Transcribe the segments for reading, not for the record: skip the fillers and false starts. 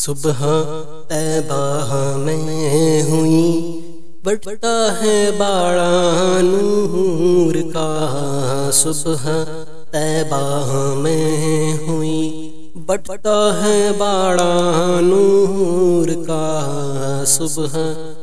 صبح طیبہ میں ہوئی بٹتا ہے باڑا نور کا، صبح طیبہ میں ہوئی بٹتا ہے باڑا نور کا، صبح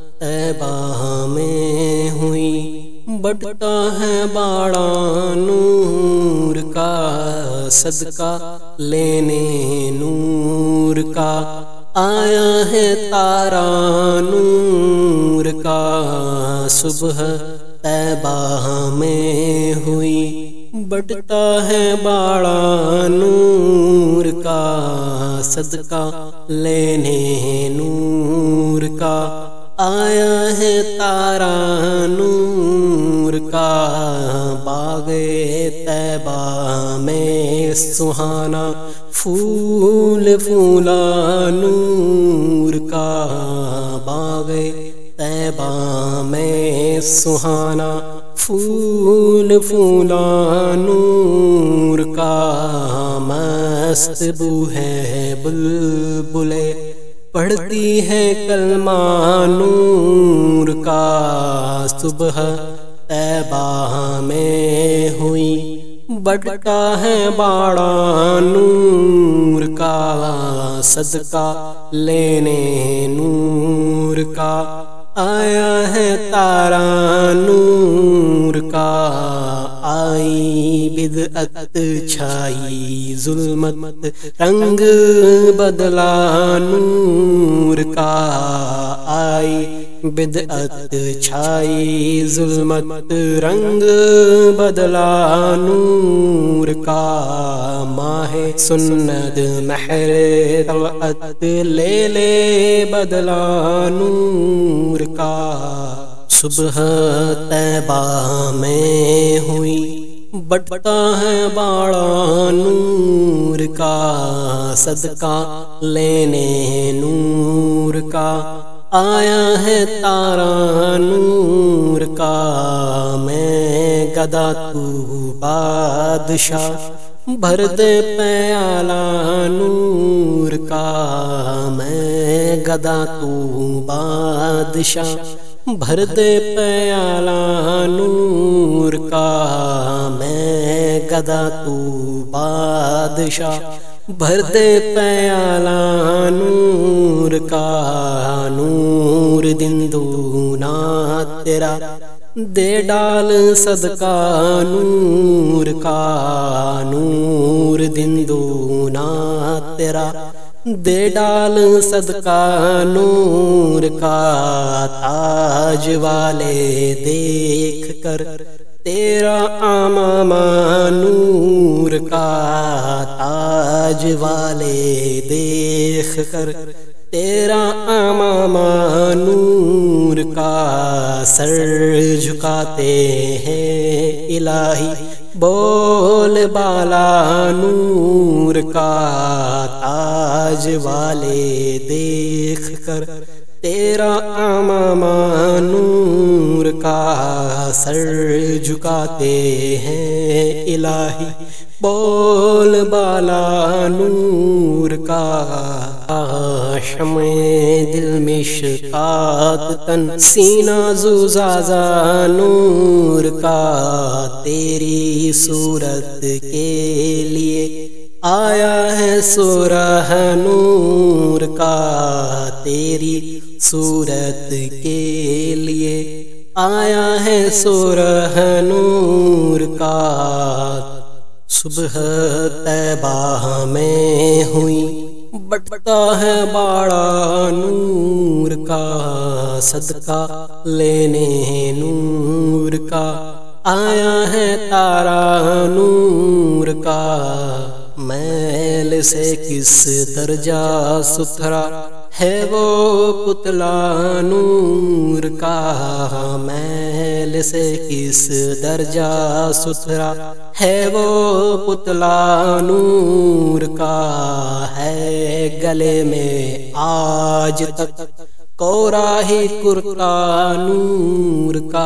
طیبہ میں ہوئی بٹتا ہے باڑا نور کا، صدقہ لینے نور کا آیا ہے تارا نور کا، صبح طیبہ میں ہوئی بٹتا ہے باڑا نور کا، صدقہ لینے نور کا آیا ہے تارا نور کا، باغ طیبہ میں سہانا پھول پھولا نور کا، باغ طیبہ میں سہانا پھول پھولا نور کا، مست بو ہے بلبلے پڑھتی ہے کلمہ نور کا، صبح طیبہ میں ہوئی بٹتا ہے باڑا نور کا، صدقہ لینے نور کا آیا ہے تارا نور کا، آئی بدعت چھائی ظلمت رنگ بدلا نور کا، آئی بدعت چھائی ظلمت رنگ بدلا نور کا، ماہ سنت مہر طلعت لے لے بدلا نور کا، صبح طیبہ میں ہوئی بٹتا ہے باڑا نور کا، صدقہ لینے نور کا آیا ہے تارا نور کا، میں گدا تو بادشاہ بھر دے پیالہ نور کا، میں گدا تو بادشاہ بھر دے پیالہ نور کا، میں گدا تو بادشاہ بھر دے پیالہ نور کا، نور دن دونا تیرا دے ڈال صدقہ نور کا، نور دن دونا تیرا دے ڈال صدقہ نور کا، تاج والے دیکھ کر تیرا امامہ نور کا، تاج والے دیکھ کر تیرا امامہ نور کا، سر جھکاتے ہیں الہی بول بالا نور کا، تاج والے دیکھ کر تیرا امامہ نور کا، سر جھکاتے ہیں الہی بول بالا نور کا، شمع دل مشکات تن سینہ زوزازا نور کا، تیری صورت کے لیے آیا ہے سورہ نور کا، تیری صورت کے لیے آیا ہے سورہ نور کا، صبح طیبہ میں ہوئی بٹتا ہے باڑا نور کا، صدقہ لینے نور کا آیا ہے تارا نور کا، میل سے کس درجہ ستھرا ہے وہ پتلا نور کا، میل سے کس درجہ ستھرا ہے وہ پتلا نور کا، ہے گلے میں آج تک کورا ہی کرتا نور کا،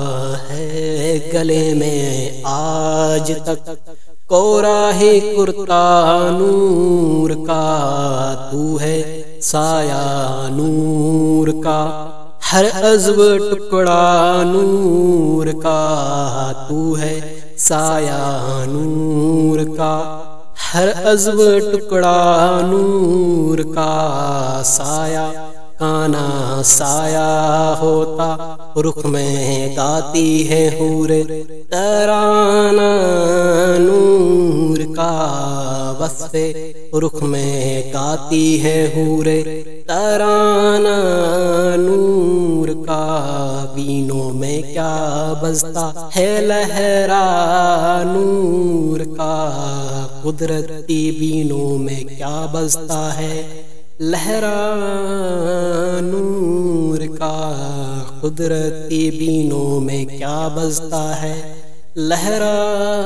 ہے گلے میں آج تک کورا ہی کرتا نور کا، تو ہے سایہ نور کا، ہر عضو ٹکڑا نور کا تو ہے، سایہ نور کا، ہر عضو ٹکڑا نور کا، سایہ کانا سایہ ہوتا، رخ میں گاتی ہے حور ترانہ نور کا، وصف رخ میں گاتی ہے حور ترانہ نور کا، بینوں میں کیا بجتا ہے لہرا نور کا، قدرتی بینوں میں کیا بجتا ہے لہرا نور کا، قدرتی بینوں میں کیا بجتا ہے لہرا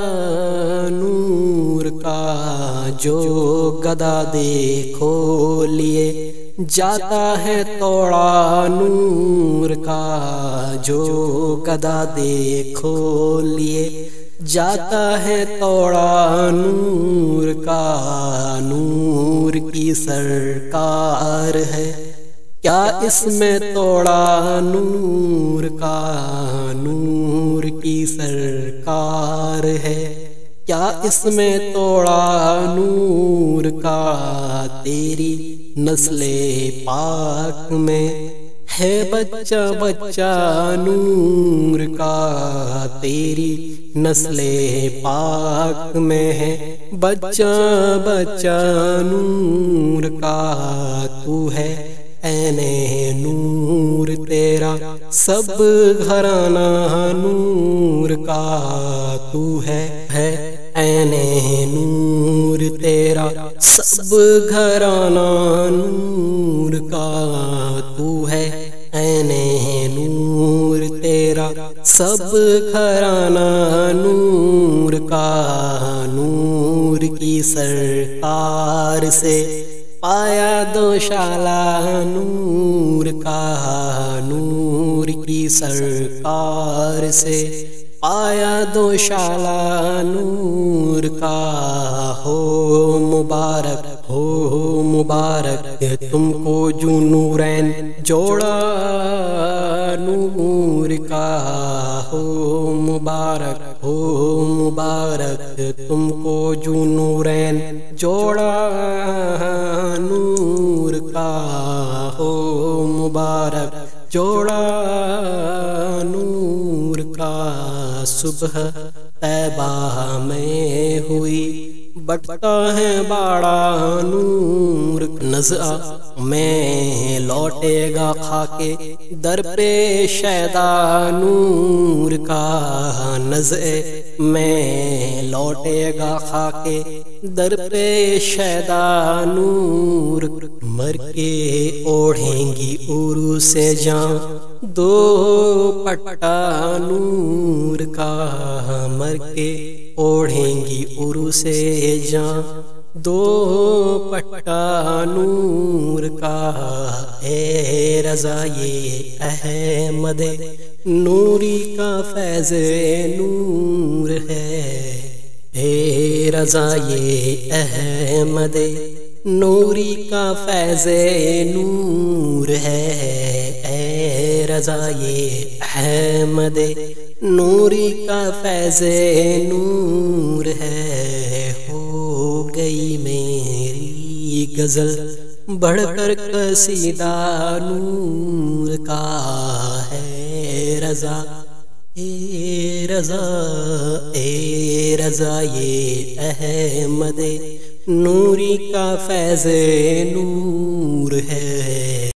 نور کا، جو گدا دیکھو لیے جاتا ہے توڑا نور کا، جو گدا دیکھو لیے جاتا ہے توڑا نور کا، نور کی سرکار ہے کیا اس میں توڑا نور کا، نور کی سرکار ہے کیا اس میں توڑا نور کا، تیری نسل پاک میں ہے بچہ بچہ نور کا، تیری نسل پاک میں ہے بچہ بچہ نور کا، تو ہے عین نور تیرا سب گھرانہ نور کا، تو ہے عین نور تیرا سب گھرانہ نور کا، تو ہے عین نور تیرا سب گھرانہ نور کا، نور کی سرکار سے پایا دوشالہ نور کا، نور کی سرکار سے پایا دوشالہ نور کا، ہو مبارک تم کو جو نورین جوڑا نور کا، ہو مبارک تم کو جو نورین جوڑا نور کا، ہو مبارک جوڑا نور کا، صبح طیبہ میں ہوئی بٹتا ہے باڑا نور، نزع میں لوٹے گا خاکے در پہ شیدا نور کا، نزع میں لوٹے گا خاکے در پہ شیدا نور، مر کے اوڑھیں گی عروج سے جاں دو پٹا نور کا، مر کے اوڑھیں گی عروج سے جاں دو پٹا نور کا، اے رضا یہ احمد نوری کا فیض نور ہے، اے رضا یہ احمد نوری کا فیض نور ہے، اے رضا یہ احمد نوری کا فیض نور ہے، ہو گئی میری غزل بڑھ کر قصیدہ نور کا، ہے رضا اے رضا اے رضا یہ احمد نوری کا فیض نور ہے۔